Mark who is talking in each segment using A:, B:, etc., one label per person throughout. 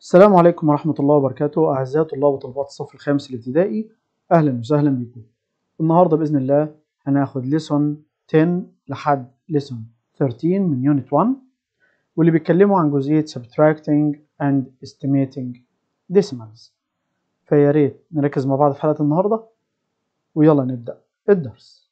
A: السلام عليكم ورحمة الله وبركاته. أعزائي طلاب وطلبات الصف الخامس الابتدائي، أهلا وسهلا بكم. النهاردة بإذن الله هناخد ليسون 10 لحد ليسون 13 من يونت 1، واللي بيتكلموا عن جزئية subtracting and estimating decimals. فيا ريت نركز مع بعض في حلقة النهاردة ويلا نبدأ الدرس.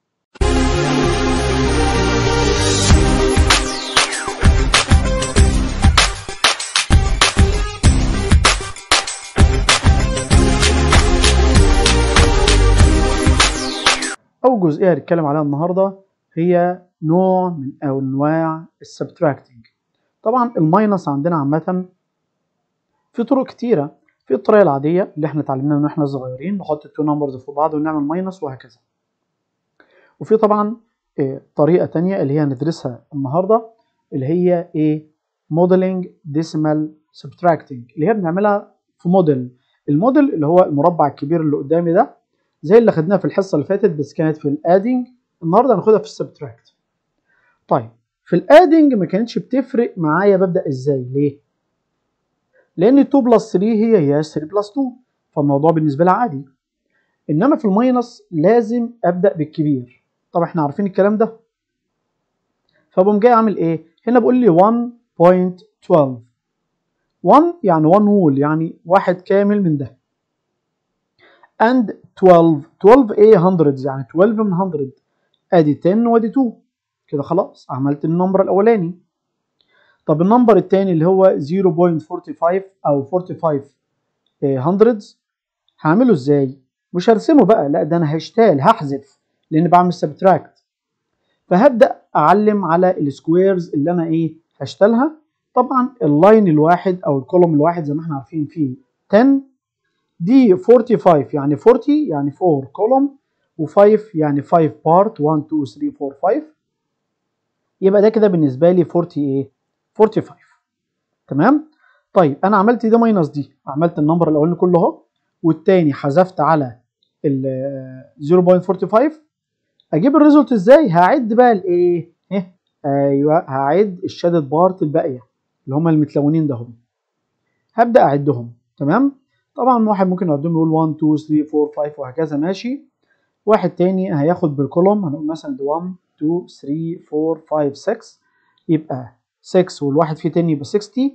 A: أول جزئية هنتكلم عليها النهاردة هي نوع من أنواع السبتراكتنج. طبعا الماينس عندنا عامة في طرق كتيرة. في الطريقة العادية اللي احنا اتعلمناها من واحنا صغيرين، نحط التو نمبرز فوق بعض ونعمل ماينس وهكذا. وفي طبعا طريقة تانية اللي هي هندرسها النهاردة، اللي هي modeling decimal subtracting، اللي هي بنعملها في موديل. الموديل اللي هو المربع الكبير اللي قدامي ده، زي اللي خدناها في الحصة اللي فاتت بس كانت في الادنج. النهارده هناخدها في السبتراكت. طيب في الادنج ما كانتش بتفرق معايا ببدأ ازاي. ليه؟ لأن 2 بلس 3 هي 3 بلس 2، فالموضوع بالنسبة لي عادي. إنما في الماينس لازم أبدأ بالكبير. طب احنا عارفين الكلام ده. فبقوم جاي عامل ايه؟ هنا بقول لي 1.12. 1 يعني 1 whole، يعني واحد كامل من ده. and 12 ايه؟ hundreds، يعني 12 من 100. ادي 10 وادي 2 كده. خلاص عملت النمبر الاولاني. طب النمبر الثاني اللي هو 0.45 او 45 hundreds هعمله ازاي؟ مش هرسمه بقى، لا ده انا هشتال، هحذف، لان بعمل سبتراكت. فهبدا اعلم على السكويرز اللي انا هشتلها. طبعا اللاين الواحد او الكولوم الواحد زي ما احنا عارفين فيه 10 دي 45، يعني 40 يعني 4 كولوم، و5 يعني 5 بارت، 1 2 3 4 5. يبقى ده كده بالنسبه لي 40 45. تمام. طيب انا عملت دي ماينس دي، عملت النمبر الاولاني كله اهو، والتاني حذفت على ال 0.45. اجيب الريزلت ازاي؟ هعد بقى الايه؟ ايوه، هعد الشادد بارت الباقيه اللي هم المتلونين ده هم. هبدا اعدهم. تمام. طبعا واحد ممكن يقدم يقول 1 2 3 4 5 وهكذا، ماشي. واحد تاني هياخد بالكولوم، هنقول مثلا 1 2 3 4 5 6، يبقى 6 والواحد فيه تاني يبقى 60.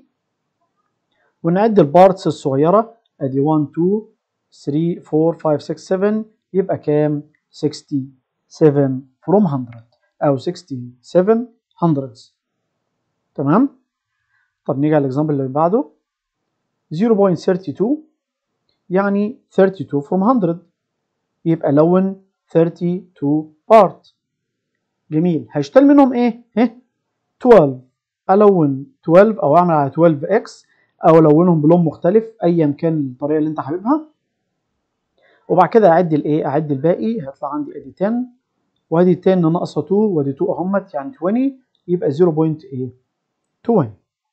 A: ونعد البارتس الصغيره، ادي 1 2 3 4 5 6 7، يبقى كام؟ 67 from 100 او 67 hundreds. تمام. طب نيجي على الاكزامبل اللي بعده. 0.32 يعني 32 from 100، يبقى لون 32 part. جميل. هشتغل منهم ايه؟ 12. الون 12 او اعمل على 12x، او الونهم بلون مختلف، ايا كان الطريقه اللي انت حاببها. وبعد كده اعد اعد الباقي. هيطلع عندي ادي 10 وادي 10 ناقصه 2 وادي 2 اهمت، يعني 20، يبقى 0.20.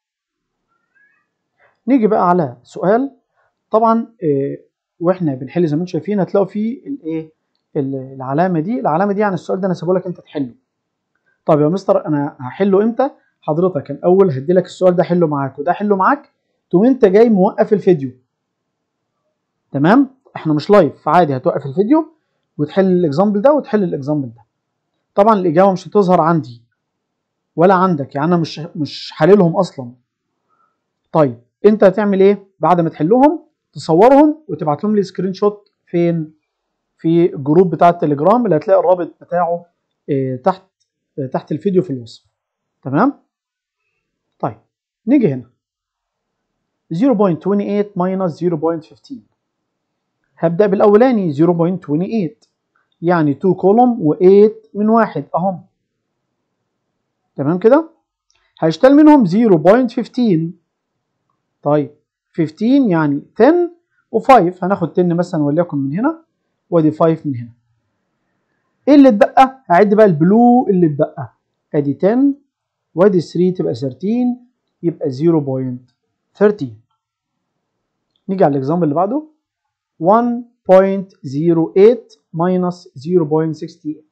A: نيجي بقى على سؤال. طبعا واحنا بنحل زي ما انتم شايفين هتلاقوا فيه العلامه دي. العلامه دي يعني السؤال ده انا سايبه لك انت تحله. طب يا مستر انا هحله امتى؟ حضرتك الاول هدي لك السؤال ده حله معاك وده حله معاك، تقوم انت جاي موقف الفيديو. تمام. احنا مش لايف، فعادي هتوقف الفيديو وتحل الاكزامبل ده وتحل الاكزامبل ده. طبعا الاجابه مش هتظهر عندي ولا عندك، يعني انا مش حللهم اصلا. طيب انت هتعمل ايه بعد ما تحلهم؟ تصورهم وتبعت لهم لي سكرين شوت. فين؟ في الجروب بتاع التليجرام اللي هتلاقي الرابط بتاعه تحت الفيديو في الوصف. تمام. طيب نيجي هنا 0.28 minus 0.15. هبدأ بالأولاني 0.28، يعني 2 كولوم و8 من واحد اهم. تمام كده. هيشتغل منهم 0.15. طيب 15 يعني 10 و5، هناخد 10 مثلا وليكن من هنا، وادي 5 من هنا. ايه اللي اتبقى؟ هعد بقى البلو اللي اتبقى، ادي 10 وادي 3 تبقى 13، يبقى 0.13. نيجي على الاكزامبل اللي بعده 1.08 minus 0.68.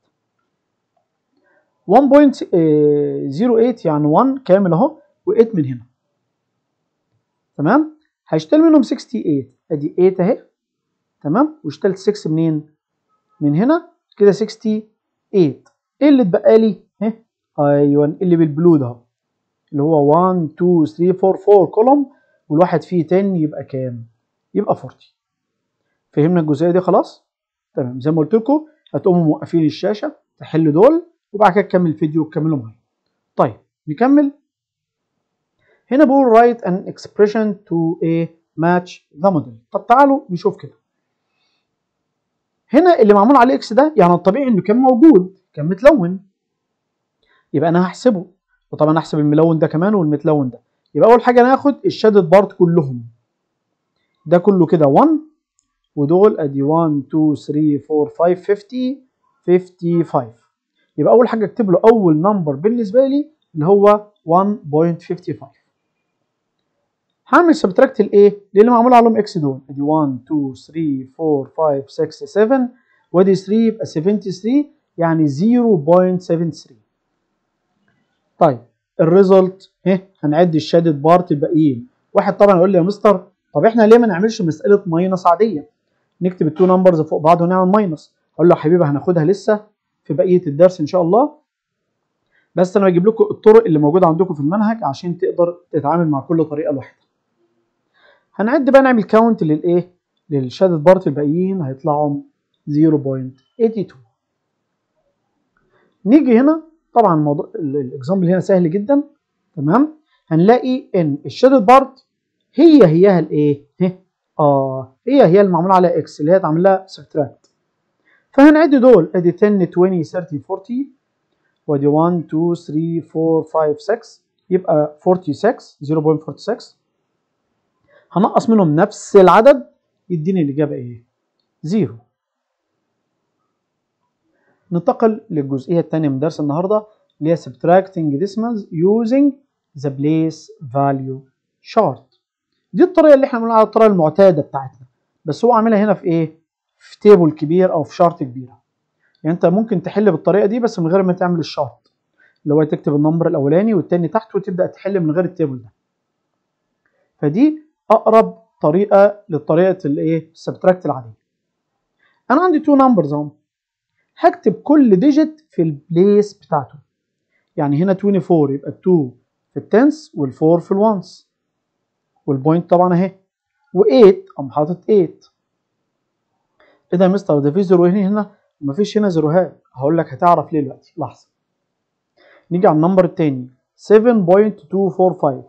A: 1.08 يعني 1 كامل اهو و8 من هنا. تمام. هيشتغل منهم 68. ادي 8 اهي تمام، واشتغلت 6 منين؟ من هنا كده 68. ايه اللي اتبقى لي؟ ايوه اللي بالبلو ده اللي هو 1 2 3 4 كولوم، والواحد فيه 10 يبقى كام؟ يبقى 40. فهمنا الجزئيه دي خلاص؟ تمام. زي ما قلت لكم هتقوموا موقفين الشاشه تحلوا دول وبعد كده تكمل الفيديو وتكملوا معايا. طيب نكمل. هنا بقول write an expression to a match the model. طب تعالوا نشوف كده. هنا اللي معمول عليه اكس ده يعني الطبيعي انه كان موجود، كان متلون، يبقى انا هحسبه، وطبعا هحسب الملون ده كمان والمتلون ده. يبقى اول حاجه ناخد الشادد بارت كلهم، ده كله كده 1 ودول ادي 1 2 3 4 5 50 55. يبقى اول حاجه اكتب له اول نمبر بالنسبه لي اللي هو 1.55. هعمل سبتراكت الايه اللي معمول عليهم اكس دول، ادي 1 2 3 4 5 6 7 وادي 3 يبقى 73 يعني 0.73. طيب الريزلت هنعد الشادد بارت الباقيين. واحد طبعا يقول لي يا مستر طب احنا ليه ما نعملش مساله ماينس عاديه؟ نكتب التو نمبرز فوق بعض ونعمل ماينس. اقول له يا حبيبي هناخدها لسه في بقيه الدرس ان شاء الله، بس انا بجيب لكم الطرق اللي موجوده عندكم في المنهج عشان تقدر تتعامل مع كل طريقه لوحدها. هنعد بقى نعمل كاونت للايه؟ للشادد بارت الباقيين هيطلعوا 0.82. نيجي هنا طبعا الموضوع الاكزامبل هنا سهل جدا تمام. هنلاقي ان الشادد بارت هيها الايه؟ هي المعمول عليها اكس اللي هي اتعمل لها سبتراكت. فهنعد دول ادي 10 20 30 40 وادي 1 2 3 4 5 6 يبقى 46 0.46. هنقص منهم نفس العدد يديني الاجابه ايه؟ 0. ننتقل للجزئيه الثانيه من درس النهارده اللي هي subtracting decimals using the place value chart. دي الطريقه اللي احنا بنقول عليها الطريقه المعتاده بتاعتنا، بس هو عاملها هنا في ايه؟ في تيبل كبير او في شارت كبيره. يعني انت ممكن تحل بالطريقه دي بس من غير ما تعمل الشارت، اللي هو تكتب النمبر الاولاني والتاني تحت وتبدا تحل من غير التيبل ده. فدي اقرب طريقه للطريقه الايه؟ السبتراكت العاديه. انا عندي تو نمبرز اهو، هكتب كل ديجيت في البليس بتاعته. يعني هنا 24 يبقى 2 في التنس وال4 في الوانس، والبوينت طبعا اهي، و8 قام حاطط 8. ايه ده يا مستر ده في زيرو هنا؟ مفيش هنا زيروهات. هقول لك هتعرف ليه دلوقتي، لحظه. نيجي على النمبر التاني 7.245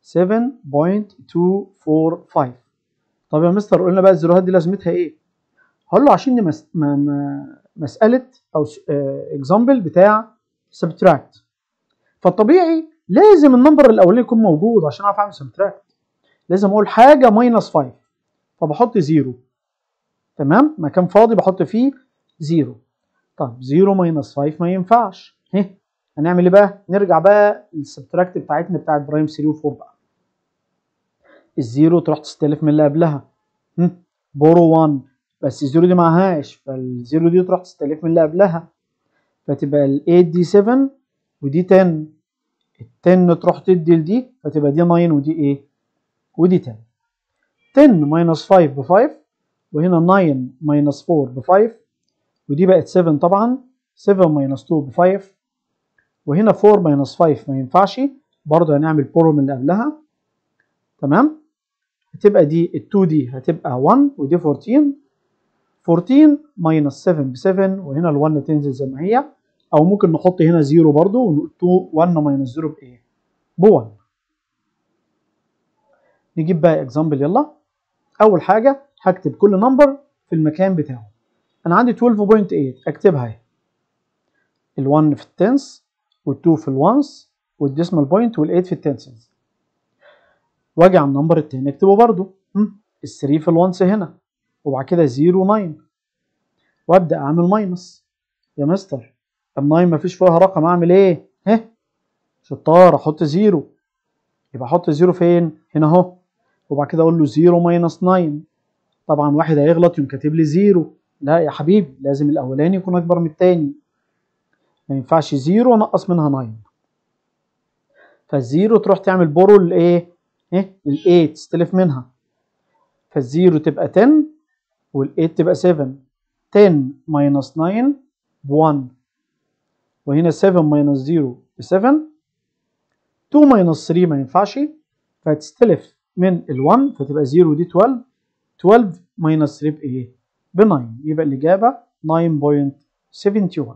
A: 7.245. طب يا مستر قلنا بقى الزيروهات دي لازمتها ايه؟ هقول له عشان دي مساله او اكزامبل بتاع سبتراكت، فالطبيعي لازم النمبر الاولاني يكون موجود عشان اعرف اعمل سبتراكت. لازم اقول حاجه ماينس 5، فبحط 0 تمام، مكان فاضي بحط فيه 0. طب 0 ماينس 5 ما ينفعش. هنعمل ايه بقى؟ نرجع بقى للسبتراكت بتاعتنا بتاعت برايم 3 و4 بقى. الزيرو تروح تستلف من اللي قبلها بورو 1، بس الزيرو دي معهاش، فالزيرو دي تروح تستلف من اللي قبلها، فتبقى ال 8 دي 7 ودي 10، ال 10 تروح تدي لدي فتبقى دي 9 ودي ايه؟ ودي 10. 10 ماينس 5 ب 5، وهنا 9 ماينس 4 ب 5، ودي بقت 7 طبعا، 7 ماينس 2 ب 5، وهنا 4 ماينس 5 ما ينفعش برضه، هنعمل بورو من اللي قبلها تمام. هتبقى دي ال 2 دي هتبقى 1 ودي 14 ماينس 7 ب 7، وهنا ال 1 تنزل زي ما هي، او ممكن نحط هنا 0 برضه ونقول 2 1 ماينس 0 بايه؟ ب 1. نجيب بقى اكزامبل يلا. اول حاجه هكتب كل نمبر في المكان بتاعه. انا عندي 12.8 اكتبها اهي، ال1 في التنس وال2 في الوانس والديسمال بوينت وال8 في التنسز. واجي على النمبر التاني اكتبه برضو ال3 في الوانس هنا، وبعد كده 0 9، وابدا اعمل ماينس. يا مستر ال9 مفيش فيها رقم، اعمل ايه؟ شطار، احط 0. يبقى احط 0 فين؟ هنا اهو، وبعد كده اقول له 0 ماينس 9. طبعا واحد هيغلط يقوم كاتب لي 0، لا يا حبيبي لازم الاولاني يكون اكبر من الثاني، ما ينفعش 0 ونقص منها 9. فالزيرو تروح تعمل بورو للايه؟ لل8 تستلف منها، فالزيرو تبقى 10 وال8 تبقى 7. 10 minus 9 ب 1 وهنا 7 minus 0 ب 7. 2 minus 3 ما ينفعش فهتستلف من ال1 فتبقى 0 ودي 12. 12 minus 3 بإيه؟ ب 9. يبقى الإجابة 9.71.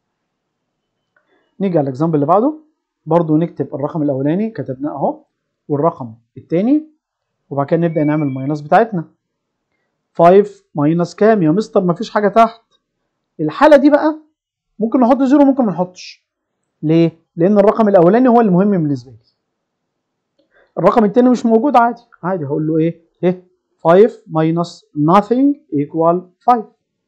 A: نيجي على الإكزامبل اللي بعده. برضو نكتب الرقم الأولاني كتبناه أهو والرقم الثاني وبعد كده نبدأ نعمل الماينس بتاعتنا. 5 ماينس كام يا مستر؟ مفيش حاجة تحت. الحالة دي بقى ممكن نحط 0 ممكن ما نحطش. ليه؟ لأن الرقم الأولاني هو المهم بالنسبة لي. الرقم الثاني مش موجود عادي. عادي هقول له إيه؟ 5 minus nothing equal 5.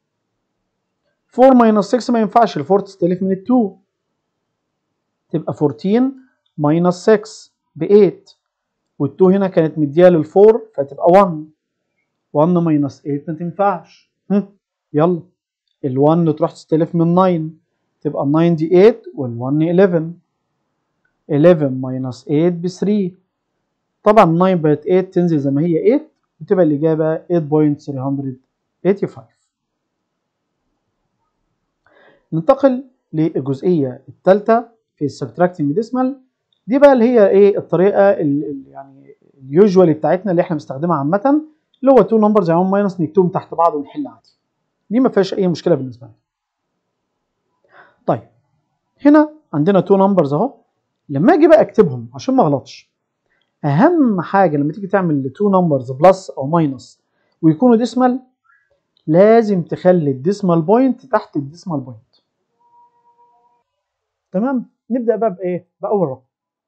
A: 4 minus 6 ما ينفعش. ال 4 تستلف من ال 2 تبقى 14 minus 6 ب 8 وال 2 هنا كانت مديها لل 4 فتبقى 1. 1 minus 8 ما تنفعش. يلا ال 1 تروح تستلف من 9 تبقى 9 دي 8 وال 1 11. 11 minus 8 ب 3. طبعا 9 بقت 8 تنزل زي ما هي 8 وتبقى الإجابة 8.385. ننتقل للجزئية الثالثة في السبتراكتنج ديسمال. دي بقى اللي هي ايه الطريقة يعني اليوجوالي بتاعتنا اللي احنا بنستخدمها عامة، اللي هو 2 نمبرز يعني ماينس نكتبهم تحت بعض ونحل عادي. دي ما فيهاش أي مشكلة بالنسبة لنا. طيب هنا عندنا 2 نمبرز اهو. لما اجي بقى اكتبهم عشان ما اغلطش، اهم حاجة لما تيجي تعمل 2 نمبرز بلس او ماينس ويكونوا ديسمال لازم تخلي الديسمال بوينت تحت الديسمال بوينت. تمام. نبدأ بقى بإيه؟ بأول رقم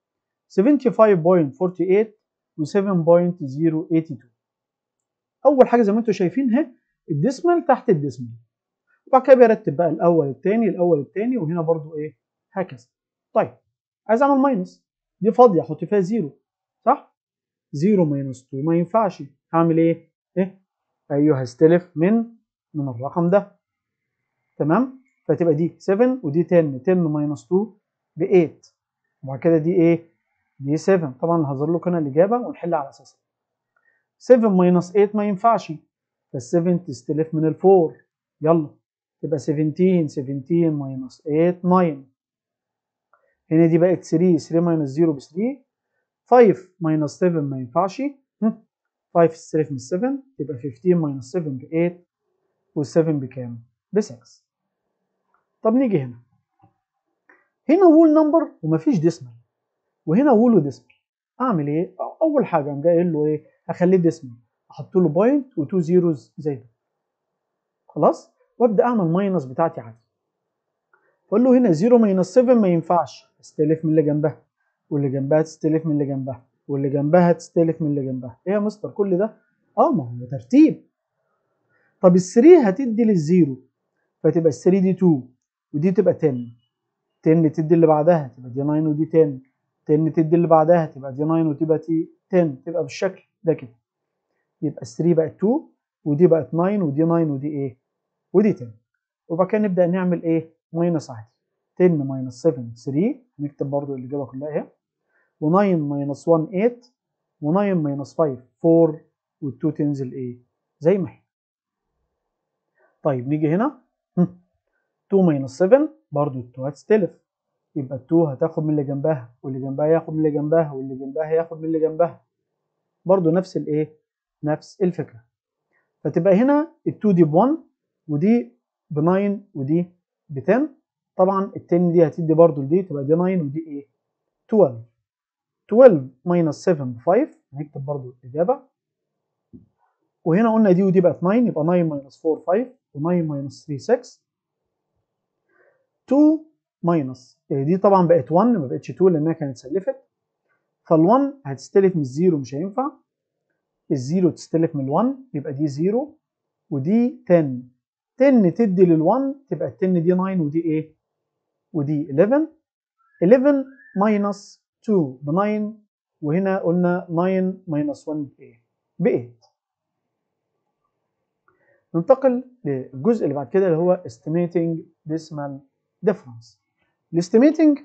A: 75.48 و 7.082. أول حاجة زي ما أنتم شايفين اهي الديسمال تحت الديسمال. وبعد كده برتب بقى الأول الثاني الأول الثاني وهنا برضو إيه؟ هكذا. طيب عايز أعمل ماينس، دي فاضية أحط فيها 0 صح؟ 0 ماينس 2 ما ينفعش. هعمل إيه؟ أيوه هستلف من الرقم ده. تمام؟ فتبقى دي 7 ودي 10. 10 ماينس 2 ب 8 وبعد كده دي ايه؟ دي 7. طبعا هظهر لكم هنا الاجابه ونحل على اساسها. 7 ماينس 8 ما ينفعش فال7 تستلف من ال4. يلا تبقى 17. 17 ماينس 8 9. هنا دي بقت 3. 3 ماينس 0 ب 3. 5 ماينس 7 ما ينفعش. 5 تستلف من 7 تبقى 15 ماينس 7 ب 8 وال7 بكام؟ ب 6. طب نيجي هنا. هنا وول نمبر ومفيش ديسمال وهنا وول وديسمال. اعمل ايه؟ اول حاجه قام جاي قايل له ايه؟ هخليه ديسمال، احط له بوينت و2 زيروز زي ده. خلاص؟ وابدا اعمل ماينس بتاعتي عادي. فاقول له هنا 0 ماينس 7 ما ينفعش، استلف من اللي جنبها واللي جنبها تستلف من اللي جنبها واللي جنبها تستلف من اللي جنبها. ايه يا مستر كل ده؟ ما هو ترتيب. طب ال3 هتدي للزيرو فتبقى ال3 دي 2 ودي تبقى 10. 10 تدي اللي بعدها تبقى دي 9 ودي 10. 10 تدي اللي بعدها تبقى دي 9 وتبقى دي 10. تبقى بالشكل ده كده. يبقى ال 3 بقت 2 ودي بقت 9 ودي 9 ودي ايه؟ ودي 10. وبعد كده نبدا نعمل ايه؟ ماينس عادي. 10 ماينس 7 3. هنكتب برضو الاجابه كلها اهي. و9 ماينس 1 8 و9 ماينس 5 4 وال2 تنزل ايه؟ زي ما هي. طيب نيجي هنا 2 ماينس 7 برضو ال2 هتستلف. يبقى ال2 هتاخد من اللي جنبها واللي جنبها ياخد من اللي جنبها واللي جنبها ياخد من اللي جنبها. برضو نفس الايه؟ نفس الفكره. فتبقى هنا ال2 دي ب1 ودي ب9 ودي ب10. طبعا ال10 دي هتدي برضو لدي تبقى دي 9 ودي ايه؟ 12. 12 ماينس 7 ب 5. هنكتب برضو الاجابه. وهنا قلنا دي ودي بقت 9 يبقى 9 ماينس 4 5 و9 ماينس 3 6. 2 ماينس دي طبعا بقت 1 ما بقتش 2 لانها كانت سلفت. فال1 هتستلف من الزيرو مش هينفع. الزيرو تستلف من ال1 يبقى دي 0 ودي 10. 10 تدي لل1 تبقى ال 10 دي 9 ودي ايه؟ ودي 11. 11 ماينس 2 ب 9 وهنا قلنا 9 ماينس 1 بايه؟ ب 8. ننتقل للجزء اللي بعد كده اللي هو estimating decimal difference. الاستيميتنج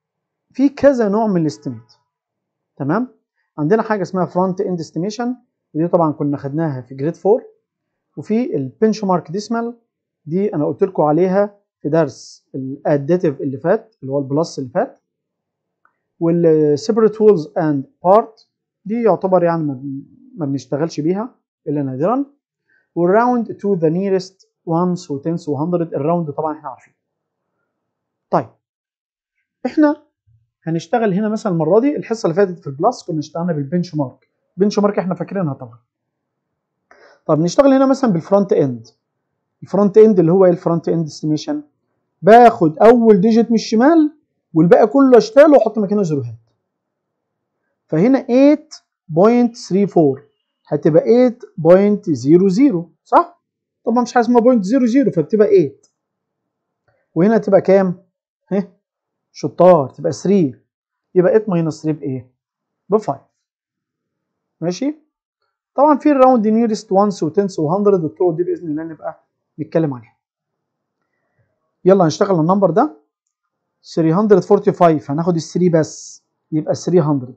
A: في كذا نوع من الاستيميت. تمام؟ عندنا حاجه اسمها فرونت اند استيميشن ودي طبعا كنا خدناها في جريد 4. وفي البنش مارك ديسمال دي انا قلت لكم عليها في درس الاديتيف اللي فات اللي هو البلس اللي فات. والسيبريت وولز اند بارت دي يعتبر يعني ما بنشتغلش بيها الا نادرا. والراوند تو ذا نيرست وانس وتنس و100 الراوند طبعا احنا عارفين. طيب احنا هنشتغل هنا مثلا المره دي الحصه اللي فاتت في البلس كنا اشتغلنا بالبنش مارك. بنش مارك احنا فاكرينها طبعا. طب نشتغل هنا مثلا بالفرونت اند. الفرونت اند اللي هو ايه الفرونت اند استيميشن؟ باخد اول ديجيت من الشمال والباقي كله اشتغله واحط مكانه زيروهات. فهنا 8.34 هتبقى 8.00 صح؟ طبعا مش حاجه اسمها 0.00 فبتبقى 8. وهنا تبقى كام؟ شطار تبقى 3. يبقى 8 ماينس 3 بايه؟ ب 5. ماشي؟ طبعا في الراوند نيرست وانس وتنس و100 الطرق دي باذن الله نبقى نتكلم عليها. يلا هنشتغل النمبر ده 345 هناخد ال 3 بس يبقى 300.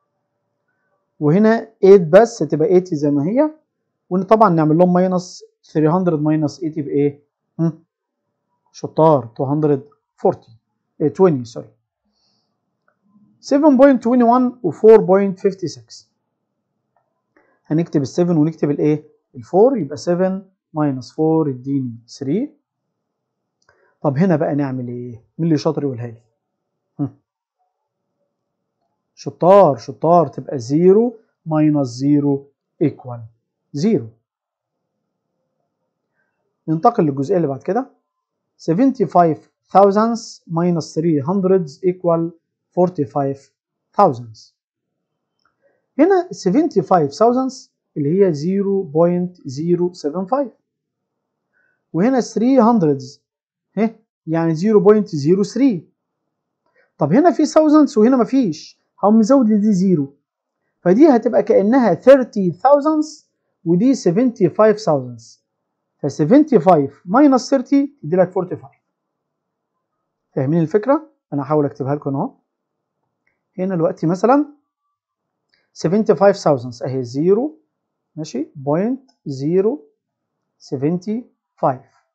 A: وهنا 8 بس تبقى 80 زي ما هي. وطبعا نعمل لهم ماينس 300 ماينس 80 بايه؟ شطار 220 سوري 7.21 و 4.56. هنكتب ال 7 ونكتب الايه؟ ال 4 يبقى 7 ماينس 4 يديني 3. طب هنا بقى نعمل ايه؟ مين اللي شاطر يقولها لي؟ شطار شطار تبقى 0 ماينس 0 ايكوال 0. ننتقل للجزئيه اللي بعد كده 75 thousands minus 300 equal 45 thousands. هنا 75 thousands اللي هي 0.075 وهنا 300 يعني 0.03. طب هنا في thousands وهنا مفيش هقوم مزود لدي 0 فدي هتبقى كأنها 30 thousands ودي 75 thousands ف 75 minus 30 يدي لك 45. فاهمين الفكرة؟ أنا هحاول أكتبها لكم أهو. هنا دلوقتي مثلا 75 thousands أهي 0 ماشي .075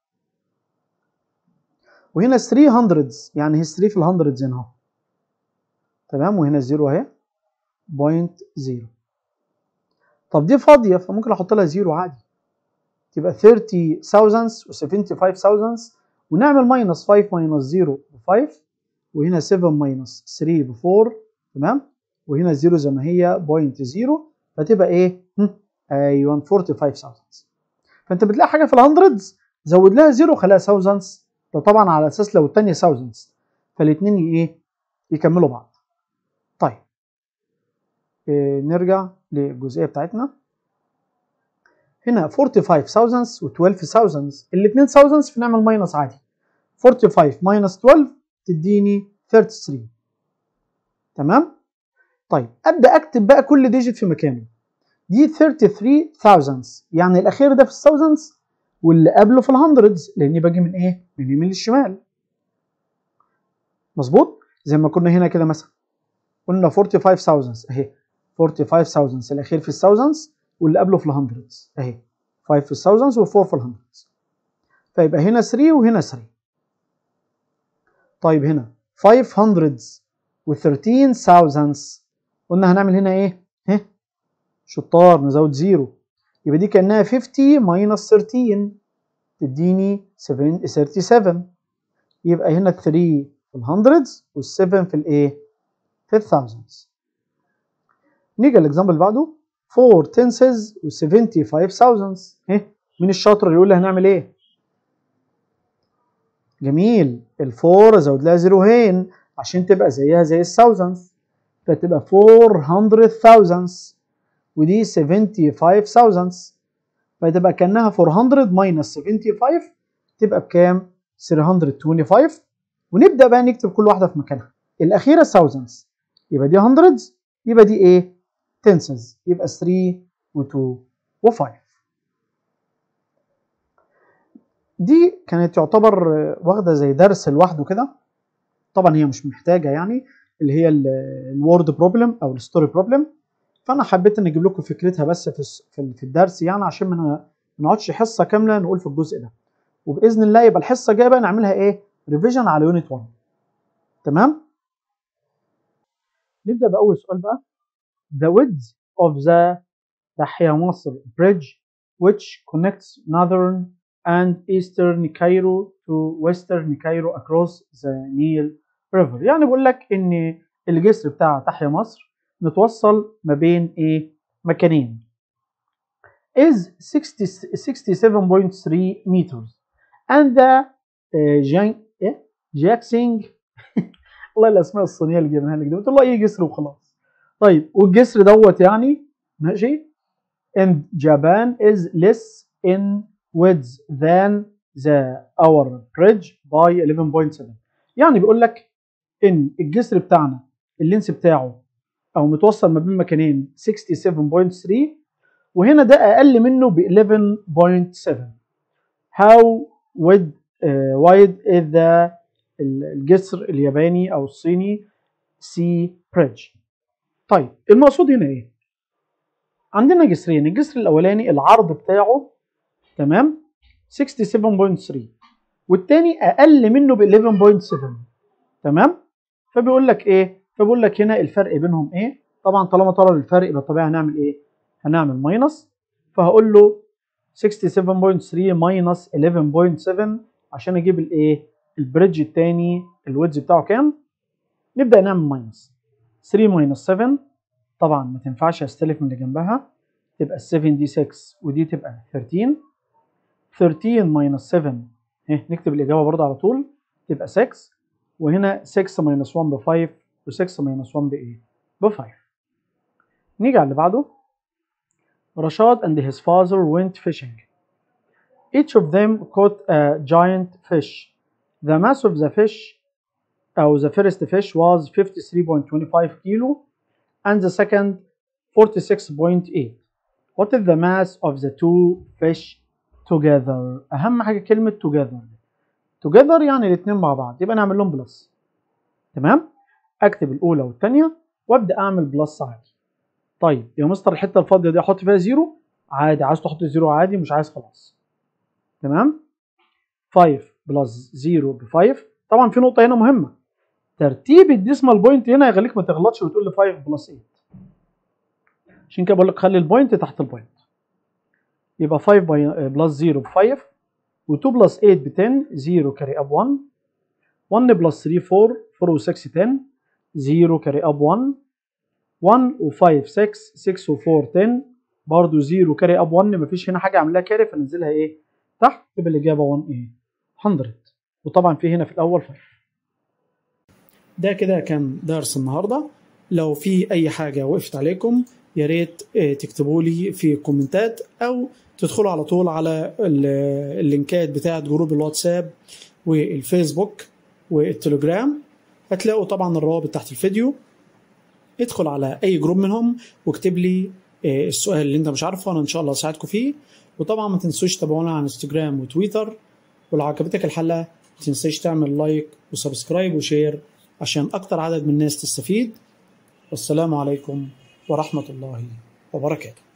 A: وهنا 300 يعني هي 3 في الهندردز هنا اهو تمام وهنا الزيرو اهي 0.0. طب دي فاضية فممكن أحط لها 0 عادي تبقى 30 thousands و 75 thousands ونعمل ماينس 5 ماينس 0 ب 5 وهنا 7 ماينس 3 ب 4 تمام وهنا 0 زي ما هي 0.0 فتبقى ايه؟ ايوه 45 thousands. فانت بتلاقي حاجه في الهندردز زود لها 0 خليها thousands ده طبعا على اساس لو الثانيه thousands فالاثنين ايه؟ يكملوا بعض. طيب نرجع للجزئيه بتاعتنا. هنا 45 thousands و 12 thousands الاثنين thousands فنعمل ماينس عادي 45 ماينس 12 تديني 33 تمام. طيب ابدا اكتب بقى كل ديجيت في مكانه. دي 33 thousands يعني الاخير ده في الثاوزندز واللي قبله في الهندردز لاني باجي من ايه؟ من اليمين للشمال. مظبوط؟ زي ما كنا هنا كده مثلا قلنا 45 thousands اهي 45 thousands الاخير في الثاوزندز واللي قبله في الهندردز اهي 5 في الثاوزندز و4 في الهندردز. فيبقى هنا 3 وهنا 3. طيب هنا 500 و 13 thousands قلنا هنعمل هنا ايه؟ شطار نزود 0 يبقى دي كأنها 50 ماينس 13 تديني 37 يبقى هنا 3 في الهندردز وال7 في الايه؟ في الثاوزندز. نيجي الاكزامبل اللي بعده 4 tenses و 75 thousands مين الشاطر اللي يقول لي هنعمل ايه؟ جميل ال4 ازود لها زيروهين عشان تبقى زيها زي الثاوزندز فتبقى 400 thousands ودي 75 thousands فتبقى كأنها 400 ماينس 75 تبقى بكام؟ 325 ونبدأ بقى نكتب كل واحدة في مكانها. الأخيرة thousands يبقى دي hundreds يبقى دي إيه؟ tenses يبقى 3 و2 و5. دي كانت تعتبر واخدة زي درس لوحده كده طبعا هي مش محتاجة يعني اللي هي الوورد بروبلم أو الستوري بروبلم فانا حبيت ان اجيب لكم فكرتها بس في الدرس، يعني عشان ما نقعدش حصه كامله نقول في الجزء ده، وباذن الله يبقى الحصه الجايه بقى نعملها ايه؟ ريفيجن على يونت 1. تمام؟ نبدا باول سؤال بقى. The width of the تحيا مصر bridge which connects northern and eastern Cairo to western Cairo across the Nile River. يعني بقول لك ان الجسر بتاع تحيا مصر متوصل ما بين ايه؟ مكانين. is 67.3 meters and the Jackson والله الاسماء الصينيه اللي جايبينها لك دي بتقول له اي جسر وخلاص. طيب والجسر دوت يعني ماشي and Japan is less in width than our bridge by 11.7. يعني بيقول لك ان الجسر بتاعنا اللينس بتاعه او متوصل ما بين مكانين 67.3 وهنا ده اقل منه ب 11.7. how wide is the الجسر الياباني او الصيني سي بريدج. طيب المقصود هنا ايه؟ عندنا جسرين، الجسر الاولاني العرض بتاعه تمام 67.3 والتاني اقل منه ب 11.7. تمام؟ فبيقول لك ايه؟ فبيقول لك هنا الفرق بينهم ايه؟ طبعا طالما طلب الفرق يبقى طبيعي هنعمل ايه؟ هنعمل ماينس، فهقول له 67.3 ماينس 11.7 عشان اجيب الايه؟ البريدج الثاني الويدج بتاعه كام؟ نبدا نعمل ماينس 3 ماينس 7 طبعا ما تنفعش استلف من اللي جنبها تبقى 7 دي 6 ودي تبقى 13. 13 ماينس 7 نكتب الاجابه برضه على طول تبقى 6 وهنا 6 ماينس 1 ب 5 و6 ماينس 1 بايه؟ ب 5. نيجي على اللي بعده. رشاد and his father went fishing. Each of them caught a giant fish. The mass of the fish أو the first fish was 53.25 kilo and the second 46.8. What is the mass of the two fish together؟ أهم حاجة كلمة together. together يعني الاثنين مع بعض، يبقى نعمل لهم بلس. تمام؟ أكتب الأولى والثانية وأبدأ أعمل بلس عادي. طيب يا مستر الحتة الفاضية دي أحط فيها زيرو؟ عادي، عايز تحط زيرو عادي، مش عايز خلاص. تمام؟ 5 بلس 0 ب 5. طبعا في نقطة هنا مهمة، ترتيب الديسمال بوينت هنا يخليك ما تغلطش وتقول لي 5 بلس 8. عشان كده بقول لك خلي البوينت تحت البوينت. يبقى 5 بلس 0 ب 5 و2 بلس 8 ب 10. 0 كاري اب 1. 1 بلس 3 4. 4 و 6 10. 0 كاري اب 1. 1 و 5 6. 6 و 4 10. برضه 0 كاري اب 1. مفيش هنا حاجه اعمل لها كاري فننزلها ايه؟ تحت. تبقى الاجابه 1 ايه؟ 100. وطبعا في هنا في الاول 5. ده كده كان درس النهارده. لو في اي حاجه وقفت عليكم يا ريت تكتبوا لي في الكومنتات او تدخلوا على طول على اللينكات بتاعه جروب الواتساب والفيسبوك والتليجرام، هتلاقوا طبعا الروابط تحت الفيديو. ادخل على اي جروب منهم واكتب لي السؤال اللي انت مش عارفه، انا ان شاء الله اساعدكم فيه. وطبعا ما تنسوش تتابعونا على انستجرام وتويتر، ولو عجبتك الحلقه ما تنساش تعمل لايك وسبسكرايب وشير عشان اكتر عدد من الناس تستفيد. والسلام عليكم ورحمة الله وبركاته.